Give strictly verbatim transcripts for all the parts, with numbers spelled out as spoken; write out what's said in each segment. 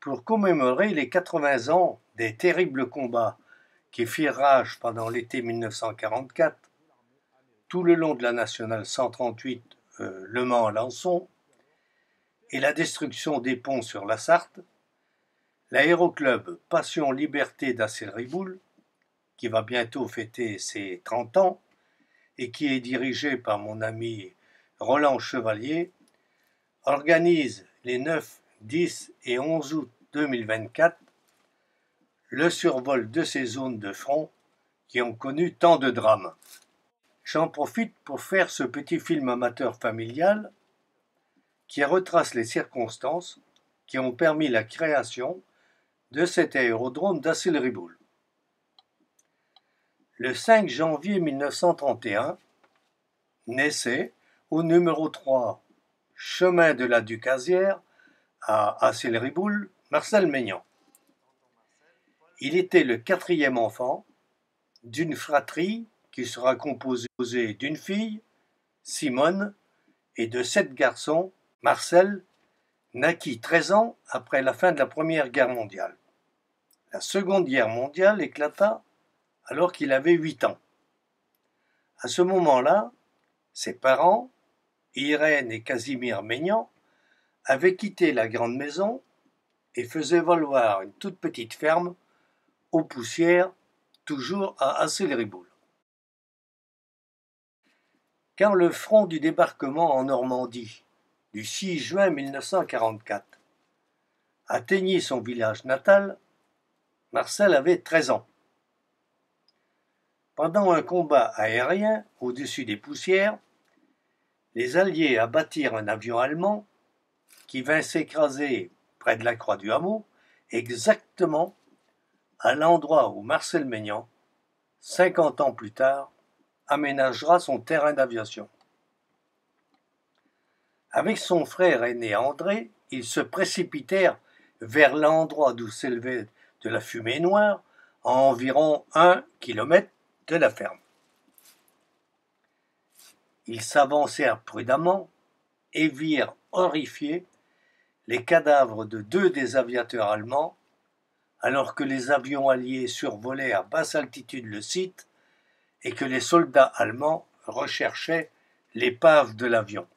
pour commémorer les quatre-vingts ans des terribles combats qui firent rage pendant l'été mille neuf cent quarante-quatre, tout le long de la nationale cent trente-huit euh, Le Mans-Alençon, et la destruction des ponts sur la Sarthe, l'aéroclub Passion Liberté d'Asselriboul, qui va bientôt fêter ses trente ans, et qui est dirigé par mon ami Roland Chevalier, organise les neuf, dix et onze août deux mille vingt-quatre le survol de ces zones de front qui ont connu tant de drames. J'en profite pour faire ce petit film amateur familial qui retrace les circonstances qui ont permis la création de cet aérodrome d'Asselriboul. Le cinq janvier mille neuf cent trente et un, naissait au numéro trois, chemin de la Ducasière, à Asselriboul, Marcel Maignan. Il était le quatrième enfant d'une fratrie qui sera composée d'une fille, Simone, et de sept garçons. Marcel naquit treize ans après la fin de la Première Guerre mondiale. La Seconde Guerre mondiale éclata alors qu'il avait huit ans. À ce moment-là, ses parents, Irène et Casimir Maignan, avaient quitté la grande maison et faisaient valoir une toute petite ferme aux Poussières, toujours à Asselriboul. Quand le front du débarquement en Normandie, du six juin mille neuf cent quarante-quatre, atteignit son village natal, Marcel avait treize ans. Pendant un combat aérien au-dessus des Poussières, les Alliés abattirent un avion allemand qui vint s'écraser près de la croix du hameau, exactement à l'endroit où Marcel Maignan, cinquante ans plus tard, aménagera son terrain d'aviation. Avec son frère aîné André, ils se précipitèrent vers l'endroit d'où s'élevait de la fumée noire, à environ un kilomètre de la ferme. Ils s'avancèrent prudemment et virent horrifiés les cadavres de deux des aviateurs allemands, alors que les avions alliés survolaient à basse altitude le site et que les soldats allemands recherchaient l'épave de l'avion.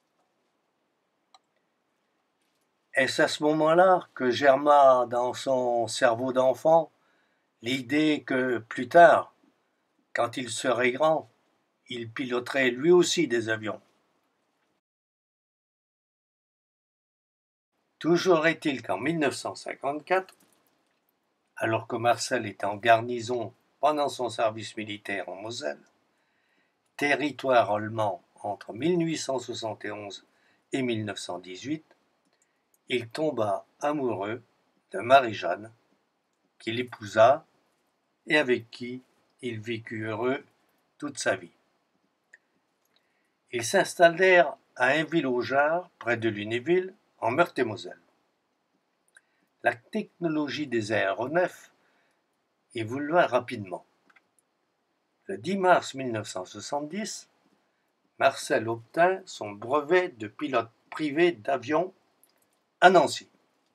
Est-ce à ce moment-là que germa dans son cerveau d'enfant l'idée que plus tard, quand il serait grand, il piloterait lui aussi des avions? Toujours est-il qu'en mille neuf cent cinquante-quatre, alors que Marcel était en garnison pendant son service militaire en Moselle, territoire allemand entre mille huit cent soixante et onze et mille neuf cent dix-huit, il tomba amoureux de Marie-Jeanne, qu'il épousa et avec qui il vécut heureux toute sa vie. Ils s'installèrent à Ainville-au-Jard, près de Lunéville, en Meurthe-et-Moselle. La technologie des aéronefs évolua rapidement. Le dix mars mille neuf cent soixante-dix, Marcel obtint son brevet de pilote privé d'avion à Nancy.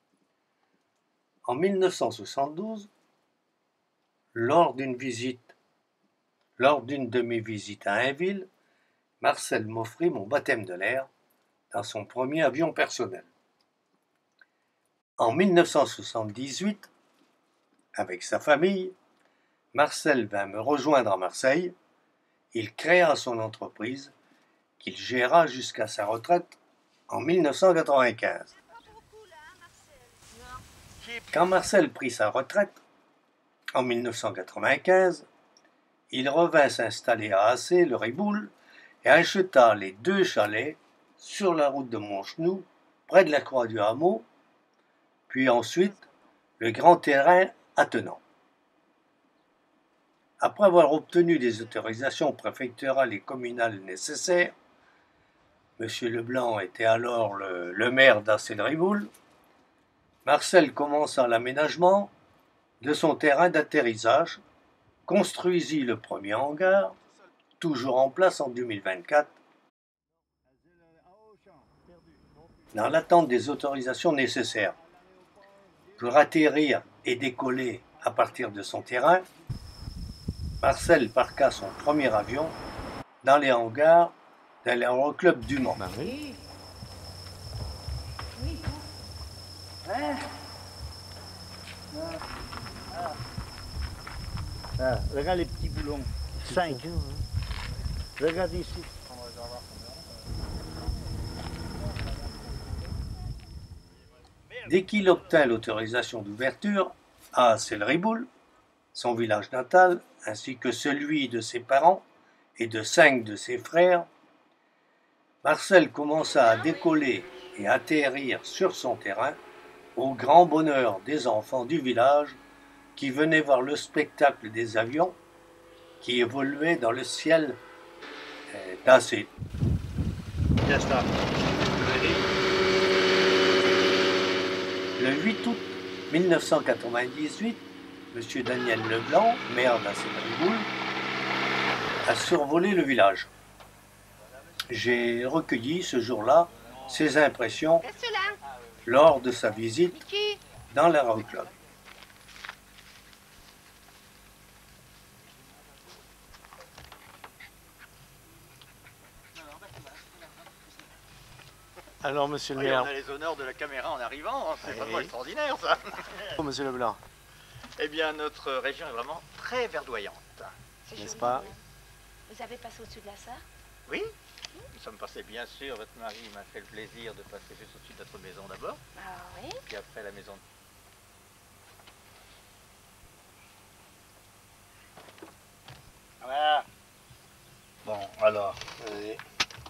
En mille neuf cent soixante-douze, lors d'une visite, lors d'une de mes visites à Ainville, Marcel m'offrit mon baptême de l'air dans son premier avion personnel. En mille neuf cent soixante-dix-huit, avec sa famille, Marcel vint me rejoindre à Marseille. Il créa son entreprise qu'il géra jusqu'à sa retraite en mille neuf cent quatre-vingt-quinze. Quand Marcel prit sa retraite, en mille neuf cent quatre-vingt-quinze, il revint s'installer à Asselriboul et acheta les deux chalets sur la route de Montchenoux, près de la croix du hameau, puis ensuite le grand terrain attenant. Après avoir obtenu des autorisations préfectorales et communales nécessaires, M. Leblanc était alors le, le maire d'Asselriboul, Marcel commença l'aménagement de son terrain d'atterrissage, construisit le premier hangar, toujours en place en deux mille vingt-quatre, dans l'attente des autorisations nécessaires. pour atterrir et décoller à partir de son terrain, Marcel parqua son premier avion dans les hangars de l'aéroclub du Mans. Bah oui. Oui. Hein? Ah. Ah, regarde les petits boulons. Cinq. Regarde ici. Dès qu'il obtint l'autorisation d'ouverture à Selleryboul, son village natal, ainsi que celui de ses parents et de cinq de ses frères, Marcel commença à décoller et atterrir sur son terrain au grand bonheur des enfants du village qui venaient voir le spectacle des avions qui évoluaient dans le ciel d'Acé. Le huit août mille neuf cent quatre-vingt-dix-huit, M. Daniel Leblanc, maire d'Acé-Selleryboul, a survolé le village. J'ai recueilli ce jour-là ses impressions lors de sa visite dans l'aéroclub. Alors, monsieur le Oui, maire. on a les honneurs de la caméra en arrivant, hein. C'est oui. Vraiment extraordinaire ça. Oh, monsieur Leblanc. Eh bien, notre région est vraiment très verdoyante. N'est-ce pas? Vous avez passé au-dessus de la Sarre? Oui, nous sommes passés bien sûr. Votre mari m'a fait le plaisir de passer juste au-dessus de notre maison d'abord. Ah oui. Puis après la maison. Voilà. Bon, alors. Allez.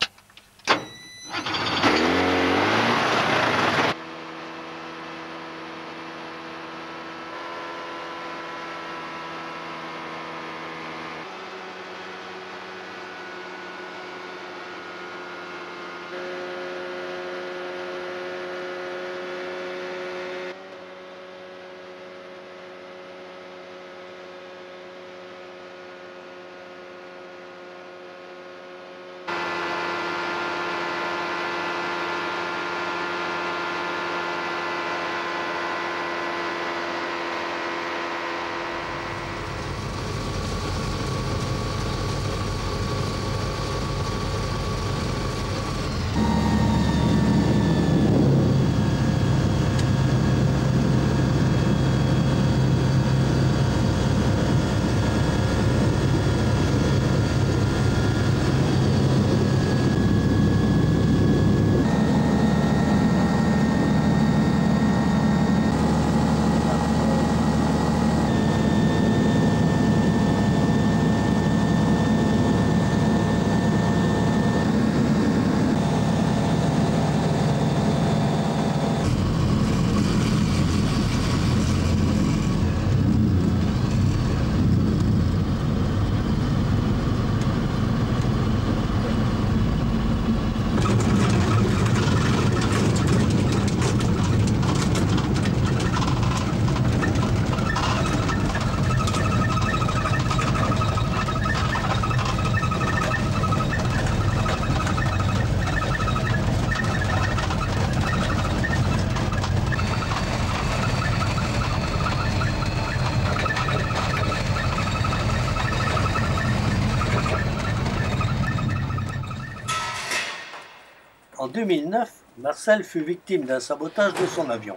En deux mille neuf, Marcel fut victime d'un sabotage de son avion.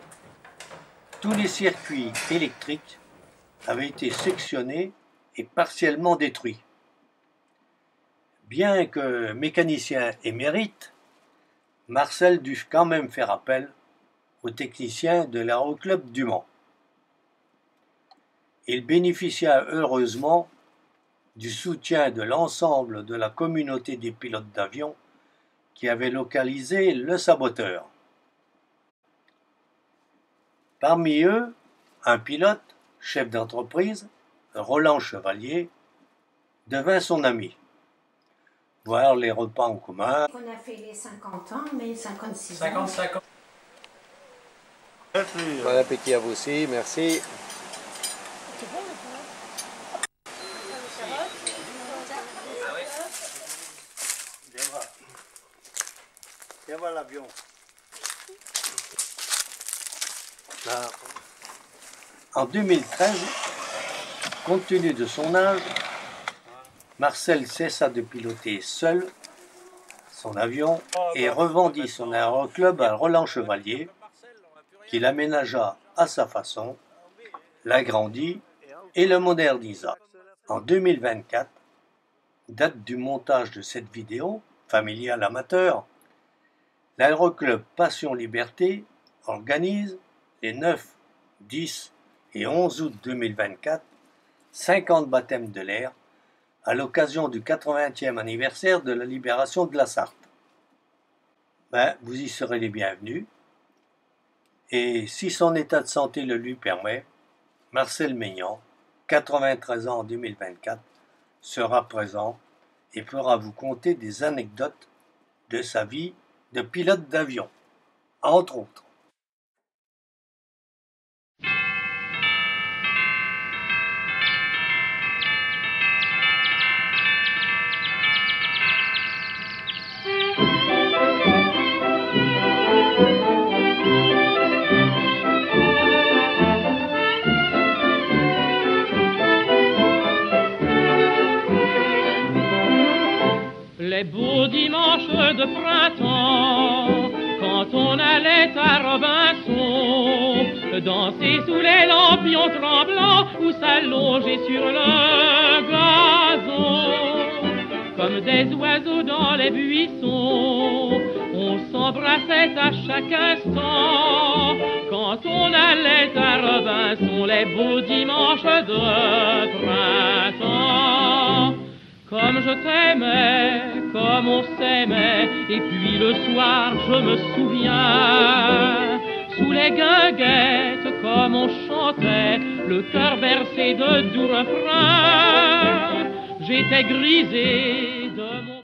Tous les circuits électriques avaient été sectionnés et partiellement détruits. Bien que mécanicien émérite, Marcel dut quand même faire appel aux techniciens de l'aéroclub du Mans. Il bénéficia heureusement du soutien de l'ensemble de la communauté des pilotes d'avion qui avait localisé le saboteur. Parmi eux, un pilote, chef d'entreprise, Roland Chevalier, devint son ami. Voir les repas en commun. On a fait les cinquante ans, mais cinquante-six ans. cinquante-cinq ans. Bon appétit à vous aussi, merci. C'est bon le plat? Viens voir. Viens voir l'avion. Là. En deux mille treize, compte tenu de son âge, Marcel cessa de piloter seul son avion et revendit son aéroclub à Roland Chevalier, qui l'aménagea à sa façon, l'agrandit et le modernisa. En deux mille vingt-quatre, date du montage de cette vidéo, familiale amateur, l'aéroclub Passion Liberté organise les neuf, dix et onze août deux mille vingt-quatre cinquante baptêmes de l'air à l'occasion du quatre-vingtième anniversaire de la libération de la Sarthe. Ben, vous y serez les bienvenus. Et si son état de santé le lui permet, Marcel Maignan, quatre-vingt-treize ans en deux mille vingt-quatre, sera présent et pourra vous conter des anecdotes de sa vie de pilote d'avion, entre autres. Les beaux dimanches de printemps, quand on allait à Robinson, danser sous les lampions tremblants ou s'allonger sur le gazon. Comme des oiseaux dans les buissons, on s'embrassait à chaque instant. Quand on allait à Robinson, les beaux dimanches de printemps. Comme je t'aimais, comme on s'aimait, et puis le soir je me souviens, sous les guinguettes comme on chantait, le cœur bercé de doux refrains, j'étais grisé de mon